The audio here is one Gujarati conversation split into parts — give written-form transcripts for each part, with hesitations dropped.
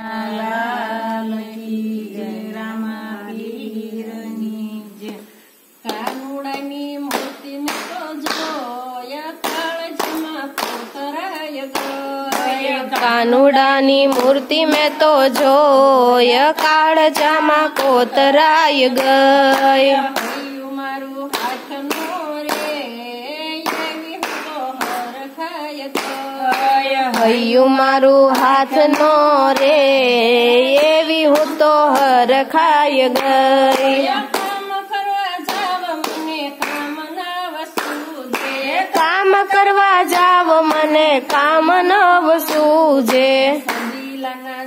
લાલ કી જય રામા પીરની જય। કાનુડાની મૂર્તિને તો જોય કાળજમાં કોતરાય ગય। કાનુડાની મૂર્તિ મેં તો જોય કાળજામાં કોતરાય ગઈ। હૈયું મારું હાથનો રે એવી હું તો હરખાય ગય। હૈયું મારું હાથનો રે એવી હું તો હરખાય ગઈ। કામ કરવા જાવ મને કામ નવ સૂજે। કામ કરવા જાવ મને કામ નવ સૂજે। સજીલાના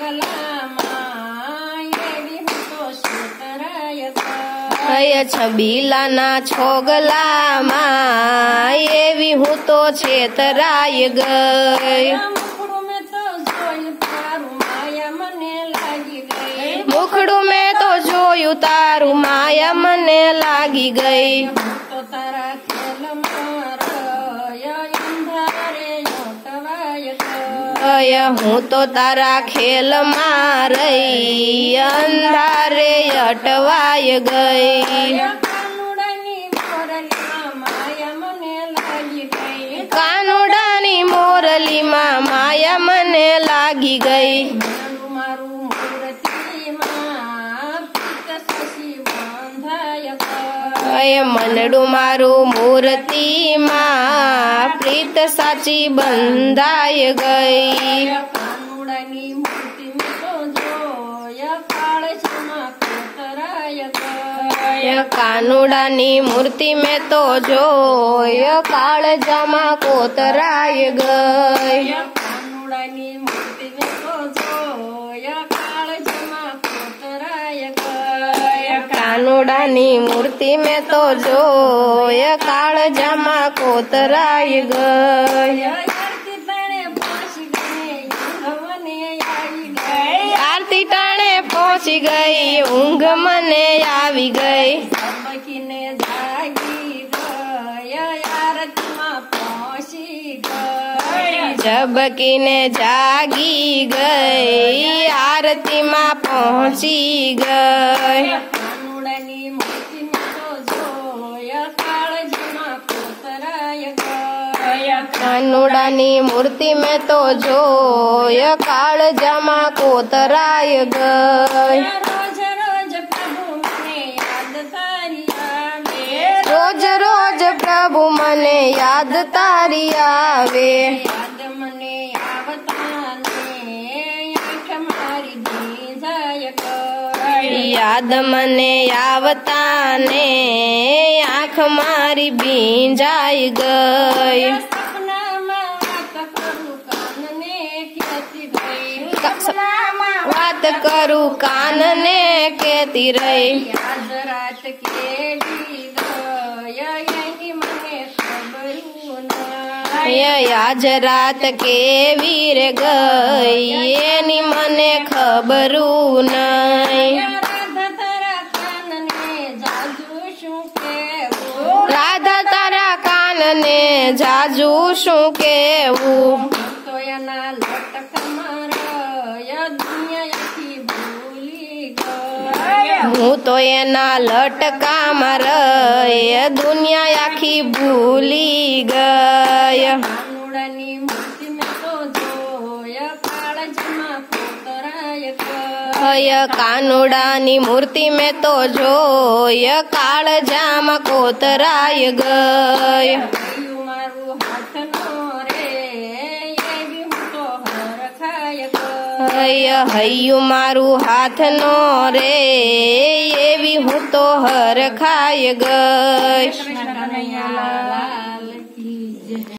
સોગલામાં એવી હું તો છેતરાય ગય। છબીલાના છોગલામાં એવી હું તો છેતરાય ગઈ। મુખડું મેં તો જોયું તારું માયા મને લાગી ગઈ। મુખડું મેં તો જોયું તારું માયા મને લાગી ગઈ। તો તારા ખેલમાં રય અંધારે યોટવાય ગય। હું તો તારા ખેલમાં રહી અંધારે અટવાય ગઈ। કાનુડાની મોરલીમાં માયા મને લાગી ગઈ। કાનુડાની મોરલીમાં માયા મને લાગી ગઈ। મારું મૂર્તિમાં પિત્ત શશી બંધાય ગય। મનડું મારું મૂર્તિમાં પ્રીત સાચી બંધાય ગઈ। કાનુડાની મૂર્તિ મેં તો જોય કાળજમાં કોતરાય ગય। કાનુડાની મૂર્તિ મેં તો જોય કાળજામાં કોતરાય ગઈ। કાનુડાની મૂર્તિ મેં તો જોય કાળજમાં કોતરાય ગય। કાનુડાની મૂર્તિ મેં તો જોય કાળજામાં કોતરાય ગઈ। આરતી ટાણે પહોંચી ગઈ આરતી ટાણે પહોંચી ગઈ ઊંઘ મને આવી ગઈ। ઝબકીને જાગી ગય આરતીમાં પહોંચી ગઈ। ઝબકીને જાગી ગઈ આરતીમાં પહોંચી ગઈ। કાનુડાની મૂર્તિ મેં તો જોય કાળજમાં કોતરાય ગય। કાનુડાની મૂર્તિ મેં તો જોય કાળજામાં કોતરાય ગઈ। રોજ રોજ પ્રભુ મને યાદ તારી આવે। રોજ રોજ પ્રભુ મને યાદ યાદ મને આવતા ને આંખ મારી ભીંજાય ગય। યાદ મને આવતા ને આંખ મારી ભીંજાઈ ગઈ। સપનામાં વાત કરું કાનને કહેતી ગઈ। વાત કરું કાનને કેતી રહી। યાદ રાત કેવી ગય એની મને ખબરું નહીં। આજ રાત કેવી રે ગઈ એની મને ખબરું નહીં। રાધા તારા કાનને જાજુ શું કહેવું। રાધા તારા કાનને જાજુ શું કેવું। તો એના લટકમાં રય દુનિયાથી ભૂલી ગય। હું તો એના લટકામાં રહી દુનિયા આખી ભૂલી ગઈ। કાનુડાની મૂર્તિ મેં તો જોય કાળજમાં કોતરાય ગય। કાનુડાની મૂર્તિ મેં તો જોય કાળજામાં કોતરાય ગઈ। હૈયું મારું હાથનો રે એવી હું તો હરખાય ગય। હૈયું મારું હાથનો રે એવી હું તો હરખાય ગઈ। કૃષ્ણ કનૈયા